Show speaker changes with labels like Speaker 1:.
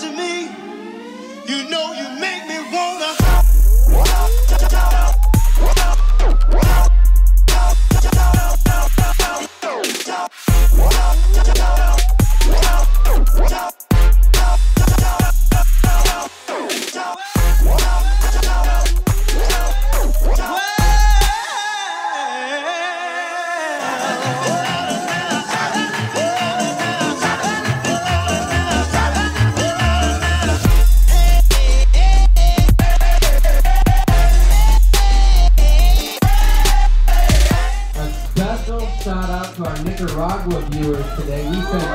Speaker 1: to me. You know you make me wanna.
Speaker 2: Shout out to our Nicaragua viewers today. We sent